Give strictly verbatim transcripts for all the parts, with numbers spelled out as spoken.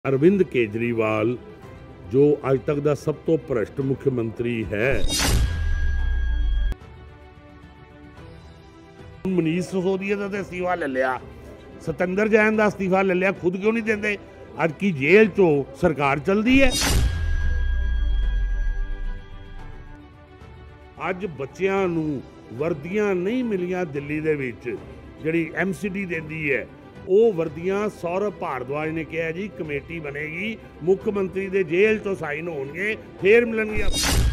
अरविंद केजरीवाल जो आज तक का सब तो भ्रष्ट मुख्यमंत्री है, मनीष सिसोदिया का तो अस्तीफा ले लिया, सतेंद्र जैन का अस्तीफा ले लिया, खुद क्यों नहीं देंगे? आज की जेल चो सरकार चलती है। अज बच्चों नूं वर्दियां नहीं मिलियां दिल्ली दे विच, जिहड़ी एम सी डी देंदी है ਉਹ ਵਰਦੀਆਂ ਸੌਰਵ ਭਾਰਦਵਾਜ ਨੇ ਕਿਹਾ ਜੀ ਕਮੇਟੀ ਬਣੇਗੀ, ਮੁੱਖ ਮੰਤਰੀ ਦੇ ਜੇਲ੍ਹ ਤੋਂ ਸਾਈਨ ਹੋਣਗੇ, ਫੇਰ ਮਿਲਣਗੇ।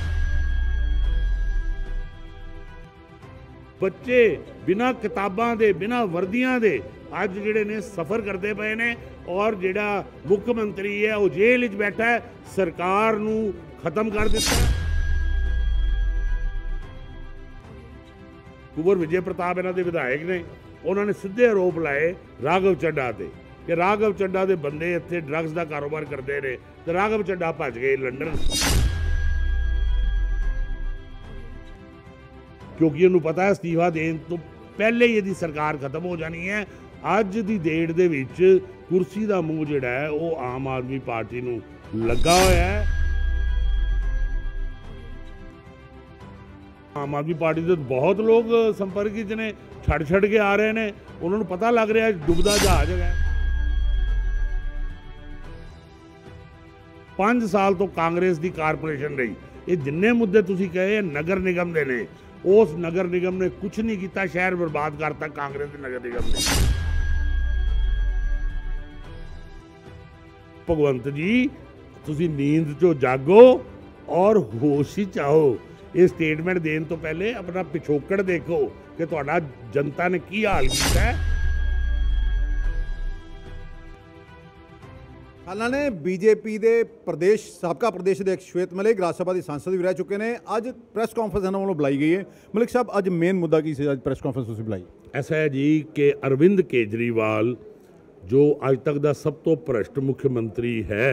ਬੱਚੇ ਬਿਨਾਂ ਕਿਤਾਬਾਂ ਦੇ ਬਿਨਾਂ ਵਰਦੀਆਂ ਦੇ ਅੱਜ ਜਿਹੜੇ ਨੇ ਸਫ਼ਰ ਕਰਦੇ ਪਏ ਨੇ, ਔਰ ਜਿਹੜਾ ਮੁੱਖ ਮੰਤਰੀ ਹੈ ਉਹ ਜੇਲ੍ਹ ਵਿੱਚ ਬੈਠਾ ਹੈ, ਸਰਕਾਰ ਨੂੰ ਖਤਮ ਕਰ ਦਿੱਤਾ। ਕੁਵਰ ਵਿਜੇ ਪ੍ਰਤਾਪ ਇਹਨਾਂ ਦੇ ਵਿਧਾਇਕ ਨੇ, उन्होंने सीधे आरोप लाए राघव चड्ढा ते कि राघव चड्ढा के बंदे इत्थे ड्रग्स का कारोबार करते रहे, तो राघव चड्ढा भज गए लंडन, क्योंकि उन्होंने पता है अस्तीफा देने तो पहले ही यदि सरकार खत्म हो जानी है। अज की डेट दे विच कुर्सी का मूँह जिहड़ा है वो आम आदमी पार्टी नूं लगा होया है। आम आदमी पार्टी के बहुत लोग संपर्क ने छड़ छड़ के आ रहे हैं, उन्होंने पता लग रहा है डुबदा जहाज है। पांच साल तो कांग्रेस की कारपोरेशन रही, ये जिन्ने मुद्दे तुसी कहे नगर निगम दे ने, उस नगर निगम ने कुछ नहीं किया, शहर बर्बाद करता कांग्रेस के नगर निगम ने। भगवंत जी तुसी नींद चो जागो और होश ही चाहो। ये स्टेटमेंट देने तो पहले अपना पिछोकड़ देखो कि तुहाडा जनता ने की हाल किया है। हालांकि बीजेपी के प्रदेश साबका प्रदेश अध्यक्ष श्वेत मलिक राज्य सभा के सांसद भी रह चुके हैं, अज प्रेस कॉन्फ्रेंस इन्होंने वालों बुलाई गई है। मलिक साहब अज मेन मुद्दा की अज प्रेस कॉन्फ्रेंस तुसीं बुलाई? ऐसा है जी कि अरविंद केजरीवाल जो आज तक का सब तो भ्रष्ट मुख्यमंत्री है,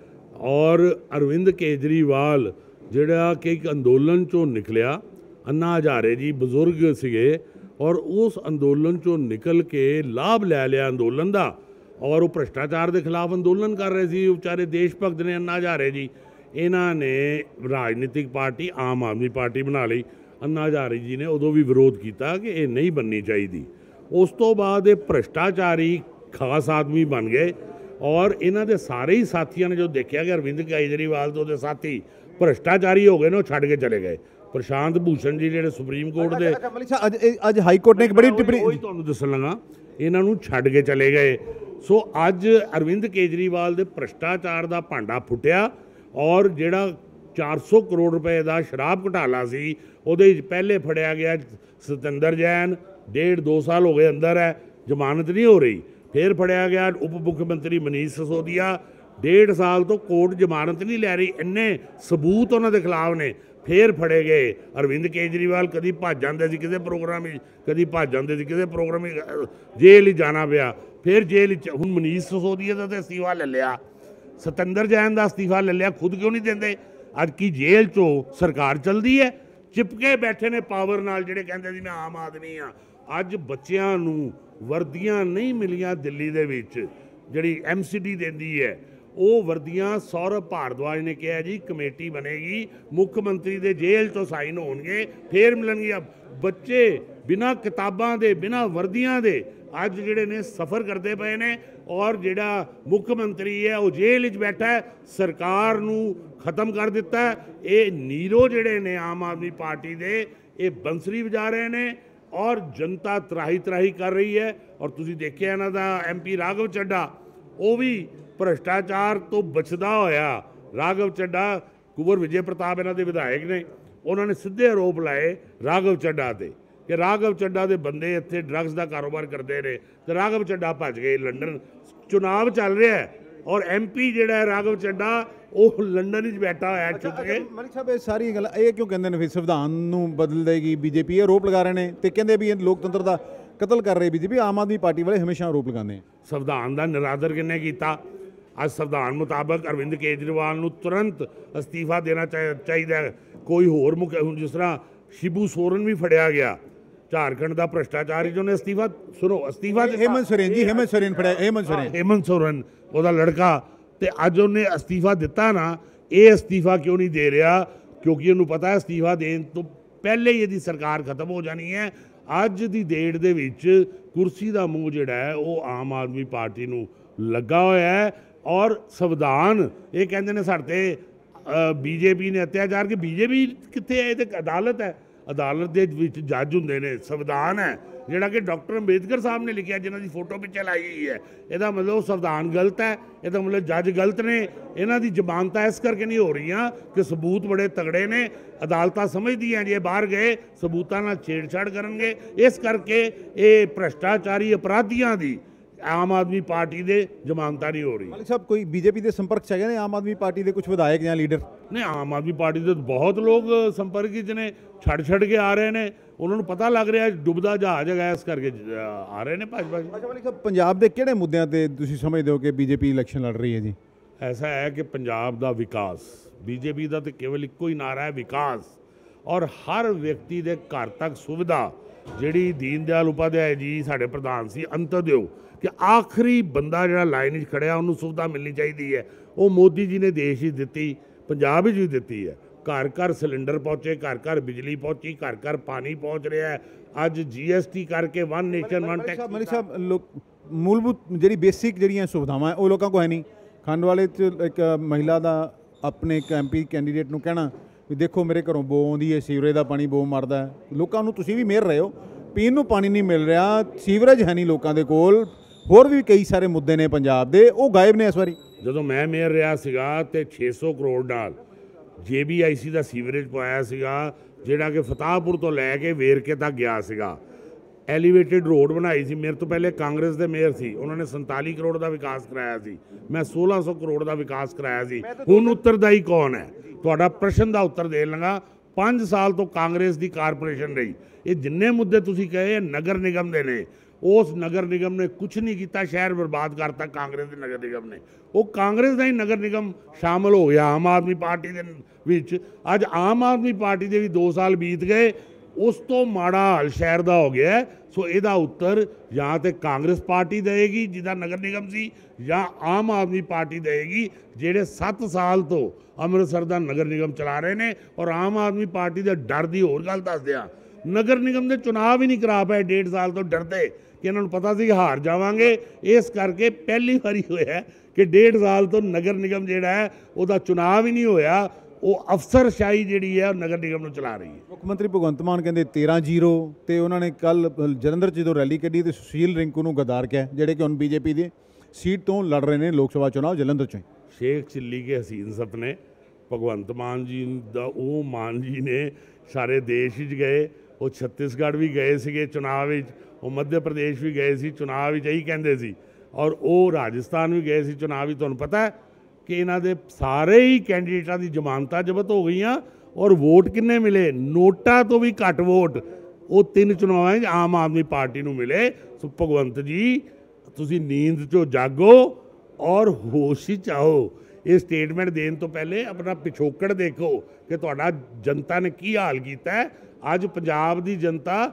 और अरविंद केजरीवाल जिहड़ा कि एक अंदोलन चों निकलिया, अन्ना हजारे जी बजुर्ग सीगे और उस अंदोलन चों निकल के लाभ लै लिया अंदोलन का, और वो भ्रष्टाचार के खिलाफ अंदोलन कर रहे थे बेचारे देश भगत ने अन्ना हजारे जी। इन्हों ने राजनीतिक पार्टी आम आदमी पार्टी बना ली। अन्ना हजारे जी ने उदों भी विरोध किया कि ये नहीं बननी चाहिए। उस तो बाद ये भ्रष्टाचारी खास आदमी बन गए, और इन्हों के सारे ही साथियों ने जो देखा कि अरविंद केजरीवाल तो उहदे साथी भ्रष्टाचारी हो गए ने, छड़ के चले गए। प्रशांत भूषण जी जो सुप्रीम कोर्ट के अज हाई कोर्ट ने एक बड़ी टिप्पणी तुहानूं दस्सण लगा, इन्हों छड़ के चले गए। सो अज अरविंद केजरीवाल के भ्रष्टाचार का भांडा फुटिया, और जिहड़ा चार सौ करोड़ रुपए का शराब घोटाला सी उहदे पहले फड़िया गया सतेंद्र जैन, डेढ़ दो साल हो गए अंदर है, जमानत नहीं हो रही। फिर फड़िया गया उप मुख्यमंत्री मनीष सिसोदिया, डेढ़ साल तो कोर्ट जमानत नहीं लै रही, इन्ने सबूत उन्होंने खिलाफ ने। फिर फड़े गए अरविंद केजरीवाल, कभी भज जाते सी किसी प्रोग्राम, कभी भज जाते सी किसी प्रोग्राम, जेल ही जाना पिया। फिर जेल हुण मनीष सिसोदिया का तो अस्तीफा ले लिया, सतेंद्र जैन का अस्तीफा ले लिया, खुद क्यों नहीं देंगे? अज की जेल चो सरकार चलती है, चिपके बैठे ने पावर नाल, जिहड़े कहंदे सी मैं आम आदमी हाँ। अज बच्चों नूं वर्दियां नहीं मिलियां दिल्ली दे विच, जिहड़ी एम सी डी देंदी है, वो वर्दियां सौरभ भारद्वाज ने कहा जी कमेटी बनेगी, मुख्य मंत्री दे जेल तो साइन होणगे, फिर मिलणगे। बच्चे बिना किताबां दे बिना वर्दियां दे अज जिहड़े ने सफ़र करते पे ने, और जिहड़ा मुख्य मंत्री है वो जेल विच बैठा है, सरकार नूं खत्म कर दिता है। ये नीरो जिहड़े ने आम आदमी पार्टी दे ये बंसरी बजा रहे ने, और जनता त्राही त्राही कर रही है। और तुसीं देखिया इन्हां दा एम पी राघव चड्ढा, वो भी भ्रष्टाचार तो बचदा होया। राघव चड्ढा कुंवर विजय प्रताप इन्हां दे विधायक ने, उन्होंने सीधे आरोप लाए राघव चड्ढा ते कि राघव चड्ढा के बंदे इत्थे ड्रग्स का कारोबार करते रहे, तो राघव चड्ढा भज गए लंडन। चुनाव चल रहा है और एम पी जिहड़ा है राघव चड्ढा वो लंडन विच बैठा होया चुप के। मलिक साहब ये सारी गल ये क्यों कहते हैं फिर संविधान नूं बदल देगी बीजेपी, आरोप लगा रहे हैं, तो कहते भी लोकतंत्र का कतल कर रहे बीजेपी। आम आदमी पार्टी वाले हमेशा आरोप लगाते हैं। संविधान का निरादर किन्ने कीता? अज संविधान मुताबक अरविंद केजरीवाल नूं तुरंत अस्तीफा देना चाहिए। कोई होर मुख जिस तरह शिबू सोरेन भी फड़िया गया, झारखंड का भ्रष्टाचारी जो ने अस्तीफा सुनो अस्तीफा हेमंत सोरेन जी हेमंत सोरेन फड़िया हेमंत सोरेन हेमंत सोरेन ओदा लड़का ਤੇ ਅੱਜ ਉਹਨੇ ਅਸਤੀਫਾ ਦਿੱਤਾ ਨਾ, ਇਹ ਅਸਤੀਫਾ ਕਿਉਂ ਨਹੀਂ ਦੇ ਰਿਹਾ? ਕਿਉਂਕਿ ਉਹਨੂੰ ਪਤਾ ਹੈ ਅਸਤੀਫਾ ਦੇਣ ਤੋਂ ਪਹਿਲੇ ਹੀ ਇਹਦੀ ਸਰਕਾਰ ਖਤਮ ਹੋ ਜਾਣੀ ਹੈ। ਅੱਜ ਦੀ ਡੇਟ ਦੇ ਵਿੱਚ ਕੁਰਸੀ ਦਾ ਮੂੰਹ ਜਿਹੜਾ ਹੈ ਉਹ ਆਮ ਆਦਮੀ ਪਾਰਟੀ ਨੂੰ ਲੱਗਾ ਹੋਇਆ ਹੈ। ਔਰ ਸੰਵਿਧਾਨ ਇਹ ਕਹਿੰਦੇ ਨੇ ਸਾਡੇ ਤੇ ਬੀਜੇਪੀ ਨੇ ਅਤਿਆਚਾਰ, ਕਿ ਬੀਜੇਪੀ ਕਿੱਥੇ ਹੈ? ਇਹ ਤੇ ਅਦਾਲਤ ਹੈ, ਅਦਾਲਤ ਦੇ ਵਿੱਚ ਜੱਜ ਹੁੰਦੇ ਨੇ। ਸੰਵਿਧਾਨ ਹੈ ਜਿਹੜਾ ਕਿ ਡਾਕਟਰ ਅੰਬੇਦਕਰ ਸਾਹਿਬ ਨੇ ਲਿਖਿਆ, ਜਿਨ੍ਹਾਂ ਦੀ ਫੋਟੋ ਪਿੱਛੇ ਲਾਈ ਗਈ ਹੈ। ਇਹਦਾ ਮਤਲਬ ਸੰਵਿਧਾਨ ਗਲਤ ਹੈ, ਇਹਦਾ ਮਤਲਬ ਜੱਜ ਗਲਤ ਨੇ। ਇਹਨਾਂ ਦੀ ਜ਼ਮਾਨਤਾਂ ਇਸ ਕਰਕੇ ਨਹੀਂ ਹੋ ਰਹੀਆਂ ਕਿ ਸਬੂਤ ਬੜੇ ਤਗੜੇ ਨੇ। ਅਦਾਲਤਾਂ ਸਮਝਦੀਆਂ ਜੇ ਬਾਹਰ ਗਏ ਸਬੂਤਾਂ ਨਾਲ ਛੇੜਛਾੜ ਕਰਨਗੇ, ਇਸ ਕਰਕੇ ਇਹ ਭ੍ਰਿਸ਼ਟਾਚਾਰੀ ਅਪਰਾਧੀਆਂ ਦੀ ਆਮ ਆਦਮੀ ਪਾਰਟੀ ਦੇ ਜ਼ਮਾਨਤਾਂ ਨਹੀਂ ਹੋ ਰਹੀ। ਮਲਿਕ ਸਾਹਿਬ, ਕੋਈ ਬੀਜੇਪੀ ਦੇ ਸੰਪਰਕ 'ਚ ਹੈਗੇ ਨੇ ਆਮ ਆਦਮੀ ਪਾਰਟੀ ਦੇ ਕੁਝ ਵਿਧਾਇਕ ਜਾਂ ਲੀਡਰ? ਨਹੀਂ, ਆਮ ਆਦਮੀ ਪਾਰਟੀ ਦੇ ਬਹੁਤ ਲੋਕ ਸੰਪਰਕ ਵਿੱਚ ਨੇ, ਛੱਡ ਛੱਡ ਕੇ ਆ ਰਹੇ ਨੇ। ਉਹਨਾਂ ਨੂੰ ਪਤਾ ਲੱਗ ਰਿਹਾ ਡੁੱਬਦਾ ਜਹਾਜ਼ ਹੈਗਾ, ਇਸ ਕਰਕੇ ਆ ਰਹੇ ਨੇ ਭਾਜਪਾ। ਅੱਛਾ ਮਲਿਕ ਸਾਹਿਬ, ਪੰਜਾਬ ਦੇ ਕਿਹੜੇ ਮੁੱਦਿਆਂ ਤੇ ਤੁਸੀਂ ਸਮਝਦੇ ਹੋ ਕਿ ਬੀਜੇਪੀ ਇਲੈਕਸ਼ਨ ਲੜ ਰਹੀ ਹੈ ਜੀ? ਐਸਾ ਹੈ ਕਿ ਪੰਜਾਬ ਦਾ ਵਿਕਾਸ, ਬੀਜੇਪੀ ਦਾ ਤਾਂ ਕੇਵਲ ਇੱਕੋ ਹੀ ਨਾਰਾ ਹੈ, ਵਿਕਾਸ। ਔਰ ਹਰ ਵਿਅਕਤੀ ਦੇ ਘਰ ਤੱਕ ਸੁਵਿਧਾ, ਜਿਹੜੀ ਦੀਨ ਦਿਆਲ ਉਪਾਧਿਆਏ ਜੀ ਸਾਡੇ ਪ੍ਰਧਾਨ ਸੀ, ਅੰਤੋਦਯ, ਕਿ ਆਖਰੀ ਬੰਦਾ ਜਿਹੜਾ ਲਾਈਨ 'ਚ ਖੜਿਆ ਉਹਨੂੰ ਸੁਵਿਧਾ ਮਿਲਣੀ ਚਾਹੀਦੀ ਹੈ। ਉਹ ਮੋਦੀ ਜੀ ਨੇ ਦੇਸ਼ ਹੀ ਦਿੱਤੀ, ਪੰਜਾਬ ਵਿੱਚ ਵੀ ਦਿੱਤੀ ਹੈ। ਘਰ ਘਰ ਸਿਲੰਡਰ ਪਹੁੰਚੇ, ਘਰ ਘਰ ਬਿਜਲੀ ਪਹੁੰਚੀ, ਘਰ ਘਰ ਪਾਣੀ ਪਹੁੰਚ ਰਿਹਾ ਹੈ। ਅੱਜ ਜੀਐਸਟੀ ਕਰਕੇ one nation one tax. Malik ਸਾਹਿਬ, ਲੋਕ ਮੂਲਭੂਤ ਜਿਹੜੀ ਬੇਸਿਕ ਜਿਹੜੀਆਂ ਸੁਵਿਧਾਵਾਂ ਹੈ ਉਹ ਲੋਕਾਂ ਕੋਲ ਹੈ ਨਹੀਂ। ਖੰਡਵਾਲੇ 'ਚ ਇੱਕ ਮਹਿਲਾ ਦਾ ਆਪਣੇ ਇੱਕ ਐਮਪੀ ਕੈਂਡੀਡੇਟ ਨੂੰ ਕਹਿਣਾ ਵੀ ਦੇਖੋ ਮੇਰੇ ਘਰੋਂ ਬੋ ਆਉਂਦੀ ਹੈ, ਸੀਵਰੇਜ ਦਾ ਪਾਣੀ ਬੋ ਮਾਰਦਾ ਹੈ। ਲੋਕਾਂ ਨੂੰ ਤੁਸੀਂ ਵੀ ਮੇਰ ਰਹੇ ਹੋ, ਪੀਣ ਨੂੰ ਪਾਣੀ ਨਹੀਂ ਮਿਲ ਰਿਹਾ, ਸੀਵਰੇਜ ਹੈ ਨਹੀਂ ਲੋਕਾਂ ਦੇ ਕੋਲ, ਹੋਰ ਵੀ ਕਈ ਸਾਰੇ ਮੁੱਦੇ ਨੇ ਪੰਜਾਬ ਦੇ, ਉਹ ਗਾਇਬ ਨੇ ਇਸ ਵਾਰੀ। ਜਦੋਂ ਮੈਂ ਮੇਅਰ ਰਿਹਾ ਸੀਗਾ ਤੇ ਛੇ ਸੌ ਕਰੋੜ ਨਾਲ J B I C the sewerage ਪਵਾਇਆ ਸੀਗਾ, ਜਿਹੜਾ ਕਿ ਫਤਾਹਪੁਰ ਤੋਂ ਲੈ ਕੇ ਵੇਰਕੇ ਤੱਕ ਗਿਆ ਸੀਗਾ। ਐਲੀਵੇਟਿਡ ਰੋਡ ਬਣਾਈ ਸੀ। ਮੇਰੇ ਤੋਂ ਪਹਿਲੇ ਕਾਂਗਰਸ ਦੇ ਮੇਅਰ ਸੀ, ਉਹਨਾਂ ਨੇ ਸੰਤਾਲੀ ਕਰੋੜ ਦਾ ਵਿਕਾਸ ਕਰਾਇਆ ਸੀ। ਮੈਂ ਸੋਲਾਂ ਸੌ ਕਰੋੜ ਦਾ ਵਿਕਾਸ ਕਰਾਇਆ ਸੀ। ਹੁਣ ਉੱਤਰਦਾਈ ਕੌਣ ਹੈ? ਤੁਹਾਡਾ ਪ੍ਰਸ਼ਨ ਦਾ ਉੱਤਰ ਦੇ ਲਵਾਂਗਾ। ਪੰਜ ਸਾਲ ਤੋਂ ਕਾਂਗਰਸ ਦੀ ਕਾਰਪੋਰੇਸ਼ਨ ਰਹੀ। ਇਹ ਜਿੰਨੇ ਮੁੱਦੇ ਤੁਸੀਂ ਕਹੇ ਨਗਰ ਨਿਗਮ ਦੇ ਨੇ, ਉਸ ਨਗਰ ਨਿਗਮ ਨੇ ਕੁਝ ਨਹੀਂ ਕੀਤਾ, ਸ਼ਹਿਰ ਬਰਬਾਦ ਕਰਤਾ ਕਾਂਗਰਸ ਦੇ ਨਗਰ ਨਿਗਮ ਨੇ। ਉਹ ਕਾਂਗਰਸ ਦਾ ਹੀ ਨਗਰ ਨਿਗਮ ਸ਼ਾਮਲ ਹੋ ਗਿਆ ਆਮ ਆਦਮੀ ਪਾਰਟੀ ਦੇ ਵਿੱਚ। ਅੱਜ ਆਮ ਆਦਮੀ ਪਾਰਟੀ ਦੇ ਵੀ ਦੋ ਸਾਲ ਬੀਤ ਗਏ, ਉਸ ਤੋਂ ਮਾੜਾ ਹਾਲ ਸ਼ਹਿਰ ਦਾ ਹੋ ਗਿਆ। ਸੋ ਇਹਦਾ ਉੱਤਰ ਜਾਂ ਤੇ ਕਾਂਗਰਸ ਪਾਰਟੀ ਦੇਵੇਗੀ ਜਿਹਦਾ ਨਗਰ ਨਿਗਮ ਸੀ, ਜਾਂ ਆਮ ਆਦਮੀ ਪਾਰਟੀ ਦੇਵੇਗੀ ਜਿਹੜੇ ਸੱਤ ਸਾਲ ਤੋਂ ਅੰਮ੍ਰਿਤਸਰ ਦਾ ਨਗਰ ਨਿਗਮ ਚਲਾ ਰਹੇ ਨੇ। ਔਰ ਆਮ ਆਦਮੀ ਪਾਰਟੀ ਦੇ ਡਰ ਦੀ ਹੋਰ ਗੱਲ ਦੱਸ ਦਿਆਂ, ਨਗਰ ਨਿਗਮ ਦੇ ਚੁਣਾਵ ਹੀ ਨਹੀਂ ਕਰਾ ਪਾਏ ਡੇਢ ਸਾਲ ਤੋਂ, ਡਰਦੇ ਕਿ ਇਹਨਾਂ ਨੂੰ ਪਤਾ ਸੀ ਹਾਰ ਜਾਵਾਂਗੇ। ਇਸ ਕਰਕੇ ਪਹਿਲੀ ਵਾਰੀ ਹੋਇਆ ਕਿ ਡੇਢ ਸਾਲ ਤੋਂ ਨਗਰ ਨਿਗਮ ਜਿਹੜਾ ਹੈ ਉਹਦਾ ਚੁਣਾਵ ਹੀ ਨਹੀਂ ਹੋਇਆ। ਉਹ ਅਫਸਰਸ਼ਾਹੀ ਜਿਹੜੀ ਹੈ ਉਹ ਨਗਰ ਨਿਗਮ ਨੂੰ ਚਲਾ ਰਹੀ ਹੈ। ਮੁੱਖ ਮੰਤਰੀ ਭਗਵੰਤ ਮਾਨ ਕਹਿੰਦੇ ਤੇਰਾਂ ਜ਼ੀਰੋ, ਤੇ ਉਹਨਾਂ ਨੇ ਕੱਲ ਜਲੰਧਰ 'ਚ ਜਦੋਂ ਰੈਲੀ ਕੱਢੀ ਤੇ ਸੁਸ਼ੀਲ ਰਿੰਕੂ ਨੂੰ ਗਦਾਰ ਕਿਹਾ, ਜਿਹੜੇ ਕਿ ਹੁਣ ਬੀਜੇਪੀ ਦੀ ਸੀਟ ਤੋਂ ਲੜ ਰਹੇ ਨੇ ਲੋਕ ਸਭਾ ਚੁਣਾਵ ਜਲੰਧਰ 'ਚੋਂ। ਸ਼ੇਖ ਚਿੱਲੀ ਕੇ ਹਸੀਨ ਸਪਨੇ ਭਗਵੰਤ ਮਾਨ ਜੀ ਦਾ, ਉਹ ਮਾਨ ਜੀ ਨੇ ਸਾਰੇ ਦੇਸ਼ ਵਿੱਚ ਗਏ, ਉਹ ਛੱਤੀਸਗੜ੍ਹ ਵੀ ਗਏ ਸੀਗੇ ਚੁਣਾਵ ਵਿੱਚ, ਉਹ ਮੱਧ ਪ੍ਰਦੇਸ਼ ਵੀ ਗਏ ਸੀ ਚੁਣਾਵ ਵਿੱਚ, ਇਹੀ ਕਹਿੰਦੇ ਸੀ। ਔਰ ਉਹ ਰਾਜਸਥਾਨ ਵੀ ਗਏ ਸੀ ਚੁਣਾਵ ਵਿੱਚ। ਤੁਹਾਨੂੰ ਪਤਾ ਹੈ ਕਿ ਇਹਨਾਂ ਦੇ ਸਾਰੇ ਹੀ ਕੈਂਡੀਡੇਟਾਂ ਦੀ ਜ਼ਮਾਨਤਾਂ ਜ਼ਬਤ ਹੋ ਗਈਆਂ। ਔਰ ਵੋਟ ਕਿੰਨੇ ਮਿਲੇ? ਨੋਟਾਂ ਤੋਂ ਵੀ ਘੱਟ ਵੋਟ ਉਹ ਤਿੰਨ ਚੁਣਾਵਾਂ 'ਚ ਆਮ ਆਦਮੀ ਪਾਰਟੀ ਨੂੰ ਮਿਲੇ। ਸੋ ਭਗਵੰਤ ਜੀ, ਤੁਸੀਂ ਨੀਂਦ 'ਚੋਂ ਜਾਗੋ ਔਰ ਹੋਸ਼ 'ਚ ਆਓ। ਇਹ ਸਟੇਟਮੈਂਟ ਦੇਣ ਤੋਂ ਪਹਿਲੇ ਆਪਣਾ ਪਿਛੋਕੜ ਦੇਖੋ ਕਿ ਤੁਹਾਡਾ ਜਨਤਾ ਨੇ ਕੀ ਹਾਲ ਕੀਤਾ ਹੈ। ਅੱਜ ਪੰਜਾਬ ਦੀ ਜਨਤਾ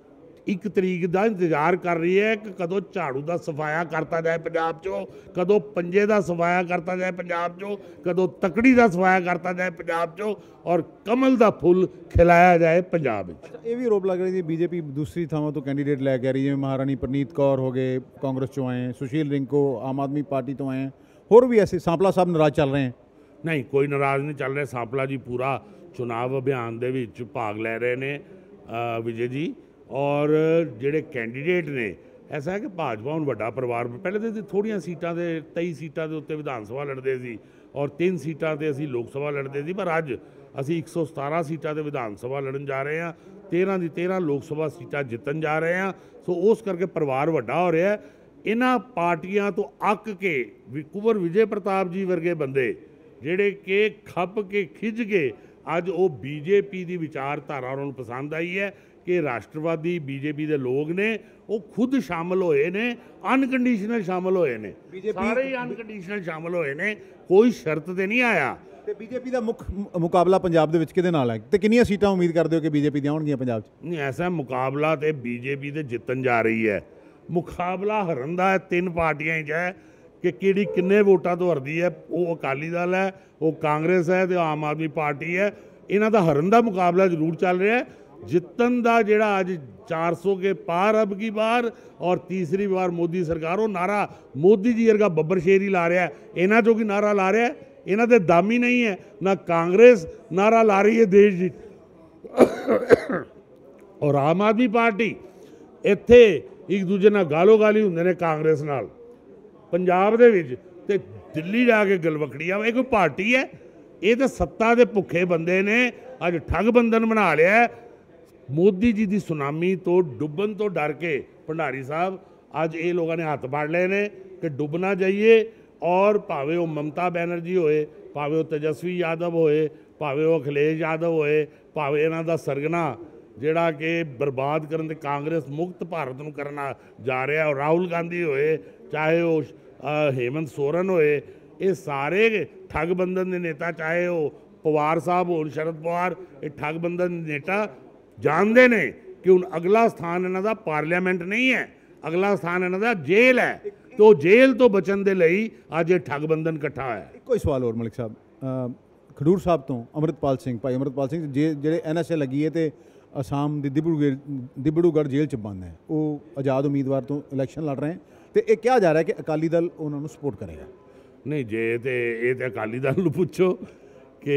ਇੱਕ ਤਰੀਕ ਦਾ ਇੰਤਜ਼ਾਰ ਕਰ ਰਹੀ ਹੈ ਕਿ ਕਦੋਂ ਝਾੜੂ ਦਾ ਸਫਾਇਆ ਕਰਤਾ ਜਾਏ ਪੰਜਾਬ 'ਚੋਂ, ਕਦੋਂ ਪੰਜੇ ਦਾ ਸਫਾਇਆ ਕਰਤਾ ਜਾਏ ਪੰਜਾਬ 'ਚੋਂ, ਕਦੋਂ ਤਕੜੀ ਦਾ ਸਫਾਇਆ ਕਰਤਾ ਜਾਏ ਪੰਜਾਬ 'ਚੋਂ, ਔਰ ਕਮਲ ਦਾ ਫੁੱਲ ਖਿਲਾਇਆ ਜਾਏ ਪੰਜਾਬ ਵਿੱਚ। ਇਹ ਵੀ ਆਰੋਪ ਲੱਗ ਰਿਹਾ ਜੀ ਬੀਜੇਪੀ ਦੂਸਰੀ ਥਾਵਾਂ ਤੋਂ ਕੈਂਡੀਡੇਟ ਲੈ ਕੇ ਆ ਰਹੀ, ਜਿਵੇਂ ਮਹਾਰਾਣੀ ਪ੍ਰਨੀਤ ਕੌਰ ਹੋ ਗਏ ਕਾਂਗਰਸ 'ਚੋਂ ਆਏ, ਸੁਸ਼ੀਲ ਰਿੰਕੂ ਆਮ ਆਦਮੀ ਪਾਰਟੀ ਤੋਂ ਆਏ, ਹੋਰ ਵੀ ਐਸੇ ਸਾਂਪਲਾ ਸਾਹਿਬ ਨਾਰਾਜ਼ ਚੱਲ ਰਹੇ ਹਨ। ਨਹੀਂ, ਕੋਈ ਨਾਰਾਜ਼ ਨਹੀਂ ਚੱਲ ਰਿਹਾ। ਸਾਂਪਲਾ ਜੀ ਪੂਰਾ ਚੁਣਾਵ ਅਭਿਆਨ ਦੇ ਵਿੱਚ ਭਾਗ ਲੈ ਰਹੇ ਨੇ, ਵਿਜੇ ਜੀ। ਔਰ ਜਿਹੜੇ ਕੈਂਡੀਡੇਟ ਨੇ, ਐਸਾ ਹੈ ਕਿ ਭਾਜਪਾ ਹੁਣ ਵੱਡਾ ਪਰਿਵਾਰ, ਪਹਿਲੇ ਤਾਂ ਥੋੜ੍ਹੀਆਂ ਸੀਟਾਂ ਦੇ ਤੇਈ ਸੀਟਾਂ ਦੇ ਉੱਤੇ ਵਿਧਾਨ ਸਭਾ ਲੜਦੇ ਸੀ ਔਰ ਤਿੰਨ ਸੀਟਾਂ 'ਤੇ ਅਸੀਂ ਲੋਕ ਸਭਾ ਲੜਦੇ ਸੀ, ਪਰ ਅੱਜ ਅਸੀਂ ਇੱਕ ਸੌ ਸਤਾਰਾਂ ਸੀਟਾਂ 'ਤੇ ਵਿਧਾਨ ਸਭਾ ਲੜਨ ਜਾ ਰਹੇ ਹਾਂ, ਤੇਰਾਂ ਦੀ ਤੇਰਾਂ ਲੋਕ ਸਭਾ ਸੀਟਾਂ ਜਿੱਤਣ ਜਾ ਰਹੇ ਹਾਂ। ਸੋ ਉਸ ਕਰਕੇ ਪਰਿਵਾਰ ਵੱਡਾ ਹੋ ਰਿਹਾ। ਇਹਨਾਂ ਪਾਰਟੀਆਂ ਤੋਂ ਅੱਕ ਕੇ ਕੁੰਵਰ ਵਿਜੇ ਪ੍ਰਤਾਪ ਜੀ ਵਰਗੇ ਬੰਦੇ ਜਿਹੜੇ ਕਿ ਖੱਪ ਕੇ ਖਿੱਚ ਕੇ ਅੱਜ ਉਹ ਬੀਜੇਪੀ ਦੀ ਵਿਚਾਰਧਾਰਾ ਉਹਨਾਂ ਨੂੰ ਪਸੰਦ ਆਈ ਹੈ ਕਿ ਰਾਸ਼ਟਰਵਾਦੀ ਬੀਜੇਪੀ ਦੇ ਲੋਕ ਨੇ, ਉਹ ਖੁਦ ਸ਼ਾਮਲ ਹੋਏ ਨੇ, ਅਨਕੰਡੀਸ਼ਨਲ ਸ਼ਾਮਲ ਹੋਏ ਨੇ, ਸਾਰੇ ਹੀ ਅਨਕੰਡੀਸ਼ਨਲ ਸ਼ਾਮਲ ਹੋਏ ਨੇ, ਕੋਈ ਸ਼ਰਤ ਤੇ ਨਹੀਂ ਆਇਆ। ਤੇ ਬੀਜੇਪੀ ਦਾ ਮੁੱਖ ਮੁਕਾਬਲਾ ਪੰਜਾਬ ਦੇ ਵਿੱਚ ਕਿਹਦੇ ਨਾਲ ਹੈ ਤੇ ਕਿੰਨੀਆਂ ਸੀਟਾਂ ਉਮੀਦ ਕਰਦੇ ਹੋ ਕਿ ਬੀਜੇਪੀ ਦੀਆਂ ਆਉਣਗੀਆਂ ਪੰਜਾਬ 'ਚ? ਨਹੀਂ, ਐਸਾ ਮੁਕਾਬਲਾ ਤੇ ਬੀਜੇਪੀ ਤੇ ਜਿੱਤਣ ਜਾ ਰਹੀ ਹੈ। ਮੁਕਾਬਲਾ ਹਰਨ ਦਾ ਤਿੰਨ ਪਾਰਟੀਆਂ 'ਚ ਹੈ, ਕਿ ਕਿਹੜੀ ਕਿੰਨੇ ਵੋਟਾਂ ਤੋਂ ਹਰਦੀ ਹੈ। ਉਹ ਅਕਾਲੀ ਦਲ ਹੈ, ਉਹ ਕਾਂਗਰਸ ਹੈ ਤੇ ਆਮ ਆਦਮੀ ਪਾਰਟੀ ਹੈ। ਇਹਨਾਂ ਦਾ ਹਰਨ ਦਾ ਮੁਕਾਬਲਾ ਜ਼ਰੂਰ ਚੱਲ ਰਿਹਾ ਹੈ। ਜਿੱਤਣ ਦਾ ਜਿਹੜਾ ਅੱਜ चार सौ के पार अब की बार और तीसरी बार मोदी सरकार, वो नारा मोदी जी वर्गा बब्बर शेर ही ला रहा है। इन्हों चो की नारा ला रहा है, इन्हों के दम ही नहीं है। ना कांग्रेस नारा ला रही है देश की और आम आदमी पार्टी इत्थे एक दूजे नाल गालो गाली हुंदे ने कांग्रेस नाल पंजाब दे विच ते दिल्ली जाके गलवकड़ियां। ये कोई पार्टी है? ये तो सत्ता के भुखे बंदे ने अज ठग बंधन बना लिया है। मोदी जी की सुनामी तो डुबन तो डर के भंडारी साहब अज ये लोगों ने हाथ पाड़ ले ने कि डुब ना जाइए। और भावें वो ममता बैनर्जी होए, भावें वो तेजस्वी यादव होए, भावें वो अखिलेश यादव होए, भावें इन्हां दा सरगना जिहड़ा कि बर्बाद करन ते कांग्रेस मुक्त भारत नूं करना जा रहा है, और राहुल गांधी होए, चाहे वो हेमंत सोरेन होए, ये सारे ठग बंधन के नेता, चाहे वो पवार साहब हो, शरद पवार, ये ठग बंधन के नेता जानते हैं कि हुण अगला स्थान इन्हां दा पार्लियामेंट नहीं है, अगला स्थान इन्हां दा जेल है। तो जेल तो बचन दे लई अज ये ठग बंधन इकट्ठा होया। एक कोई सवाल और मलिक साहब, अ, खडूर साहब तो अमृतपाल सिंह, भाई अमृतपाल सिंह जे ਜਿਹੜੇ एन एस ए लगी है तो आसाम ਦੀ ਦਿਬੜੂਗੜ੍ਹ ਦਿਬੜੂਗੜ੍ਹ ਜੇਲ੍ਹ 'ਚ ਬੰਦ ਹੈ, ਉਹ ਆਜ਼ਾਦ ਉਮੀਦਵਾਰ ਤੋਂ ਇਲੈਕਸ਼ਨ ਲੜ ਰਹੇ हैं ਤੇ ਇਹ ਕਿਹਾ ਜਾ ਰਿਹਾ ਕਿ ਅਕਾਲੀ ਦਲ ਉਹਨਾਂ ਨੂੰ ਸਪੋਰਟ ਕਰੇਗਾ। नहीं जे तो ये तो अकाली दल नूं पुछो कि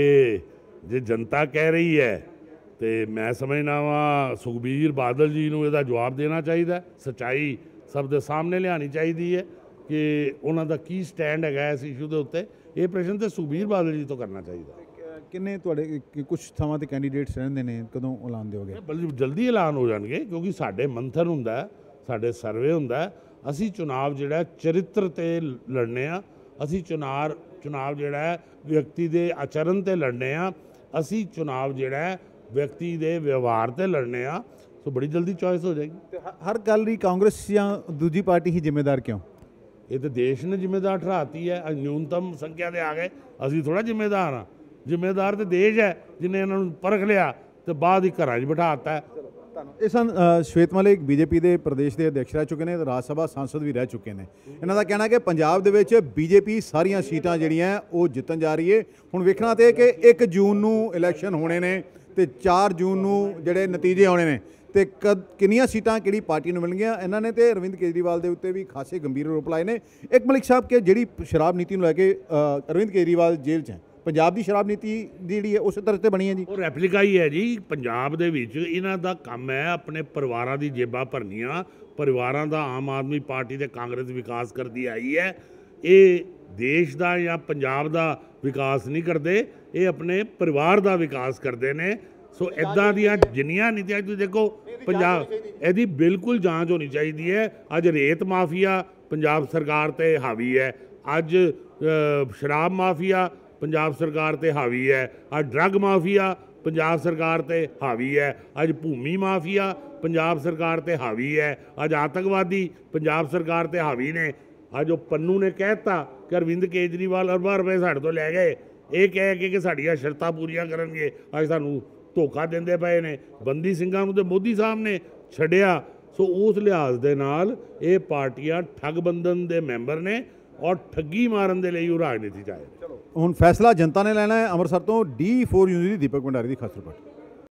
जे जनता कह रही है तो मैं समझना वा सुखबीर बादल जी नूं इहदा जवाब देना चाहिए। सच्चाई सब दे सामने लियानी चाहिए है कि उन्हां दा की स्टैंड है इस इशू के उत्ते। ये प्रश्न तो सुखबीर बादल जी तो करना चाहिए। किन्ने तुहाडे कुछ थावां ते कैंਡੀਡੇਟਸ ਰਹਿੰਦੇ ਨੇ, कदों ऐलान दिओगे? बल्कि जल्दी ऐलान हो जाएंगे क्योंकि साडे मंथन हुंदा है, साडे सर्वे हुंदा है। असी चुनाव जिहड़ा चरित्र ते लड़ने आ, असी चुनाव चुनाव जिहड़ा है व्यक्ति दे आचरण ते लड़ने आ, असी चुनाव जिहड़ा है व्यक्ति दे व्यवहार ते लड़ने आ। तो बड़ी जल्दी चॉइस हो जाएगी। हर गल ही कांग्रेस या दूजी पार्टी ही जिम्मेदार क्यों? ये तो देश ने जिम्मेदार ठहराती है। अज न्यूनतम संख्या दे आ गए, असी थोड़ा जिम्मेदार हाँ। जिम्मेदार तो देश है जिन्हें इन्होंने परख लिया तो बाद ही घर बिठाता है। ਇਹ ਸਨ ਸ਼ਵੇਤ ਮਲਿਕ ਬੀਜੇਪੀ ਦੇ ਪ੍ਰਦੇਸ਼ ਦੇ ਅਧਿਕਸ਼ ਰਹਿ ਚੁੱਕੇ ਨੇ ਤੇ ਰਾਜ ਸਭਾ ਸਾਂਸਦ ਵੀ ਰਹਿ ਚੁੱਕੇ ਨੇ। ਇਹਨਾਂ ਦਾ ਕਹਿਣਾ ਕਿ ਪੰਜਾਬ ਦੇ ਵਿੱਚ ਬੀਜੇਪੀ ਸਾਰੀਆਂ ਸੀਟਾਂ ਜਿਹੜੀਆਂ ਉਹ ਜਿੱਤਣ ਜਾ ਰਹੀ ਹੈ। ਹੁਣ ਵੇਖਣਾ ਤੇ ਕਿ ਇੱਕ ਜੂਨ ਨੂੰ ਇਲੈਕਸ਼ਨ ਹੋਣੇ ਨੇ ਤੇ ਚਾਰ ਜੂਨ ਨੂੰ ਜਿਹੜੇ ਨਤੀਜੇ ਆਉਣੇ ਨੇ ਤੇ ਕਦ ਕਿੰਨੀਆਂ ਸੀਟਾਂ ਕਿਹੜੀ ਪਾਰਟੀ ਨੂੰ ਮਿਲਣਗੀਆਂ। ਇਹਨਾਂ ਨੇ ਤੇ ਅਰਵਿੰਦ ਕੇਜਰੀਵਾਲ ਦੇ ਉੱਤੇ ਵੀ ਖਾਸੇ ਗੰਭੀਰ ਆਰੋਪ ਲਾਏ ਨੇ। ਇੱਕ ਮਲਿਕ ਸਾਹਿਬ ਕਿ ਜਿਹੜੀ ਸ਼ਰਾਬ ਨੀਤੀ ਨੂੰ ਲੈ ਕੇ ਅਰਵਿੰਦ ਕੇਜਰੀਵਾਲ ਜੇਲ੍ਹ 'ਚ ਹੈ, ਪੰਜਾਬ ਦੀ ਸ਼ਰਾਬ ਨੀਤੀ ਜਿਹੜੀ ਹੈ ਉਸੇ ਤਰ੍ਹਾਂ ਤੇ ਬਣੀ ਹੈ ਜੀ। ਉਹ ਰੈਪਲੀਕਾ ਹੀ ਹੈ ਜੀ। ਪੰਜਾਬ ਦੇ ਵਿੱਚ ਇਹਨਾਂ ਦਾ ਕੰਮ ਹੈ ਆਪਣੇ ਪਰਿਵਾਰਾਂ ਦੀ ਜੇਬਾਂ ਭਰਨੀਆਂ। ਪਰਿਵਾਰਾਂ ਦਾ ਆਮ ਆਦਮੀ ਪਾਰਟੀ ਤੇ ਕਾਂਗਰਸ ਵਿਕਾਸ ਕਰਦੀ ਆਈ ਹੈ। ਇਹ ਦੇਸ਼ ਦਾ ਜਾਂ ਪੰਜਾਬ ਦਾ ਵਿਕਾਸ ਨਹੀਂ ਕਰਦੇ, ਇਹ ਆਪਣੇ ਪਰਿਵਾਰ ਦਾ ਵਿਕਾਸ ਕਰਦੇ ਨੇ। ਸੋ ਇੱਦਾਂ ਦੀਆਂ ਜਿੰਨੀਆਂ ਨੀਤੀਆਂ ਤੁਸੀਂ ਦੇਖੋ ਪੰਜਾਬ, ਇਹਦੀ ਬਿਲਕੁਲ ਜਾਂਚ ਹੋਣੀ ਚਾਹੀਦੀ ਹੈ। ਅੱਜ ਰੇਤ ਮਾਫੀਆ ਪੰਜਾਬ ਸਰਕਾਰ ਤੇ ਹਾਵੀ ਹੈ, ਅੱਜ ਸ਼ਰਾਬ ਮਾਫੀਆ पंजाब सरकार ते हावी है, अज ड्रग माफिया पंजाब सरकार ते हावी है, अज भूमि माफिया पंजाब सरकार ते हावी है, अज आतंकवादी पंजाब सरकार ते हावी ने। अज वो पन्नू ने कहता कि अरविंद केजरीवाल अरबां रुपए साढ़े तो लै गए, ये कह के कि साड़ियां शर्तां पूरियां करनगे, अज सानूं धोखा दिंदे पए ने। बंदी ਸਿੰਘਾਂ ਨੂੰ ਤੇ मोदी साहब ने छड्डिया। सो उस लिहाज दे नाल ये पार्टियां ठग बंधन दे मैंबर ने और ठगी मारन दे लई राजनीति च आए। ਹੁਣ ਫੈਸਲਾ ਜਨਤਾ ਨੇ ਲੈਣਾ ਹੈ। ਅੰਮ੍ਰਿਤਸਰ ਤੋਂ ਡੀ ਫੋਰ ਨਿਊਜ਼ ਦੀ ਦੀਪਕ ਭੰਡਾਰੀ ਦੀ ਖਾਸ ਰਿਪੋਰਟ।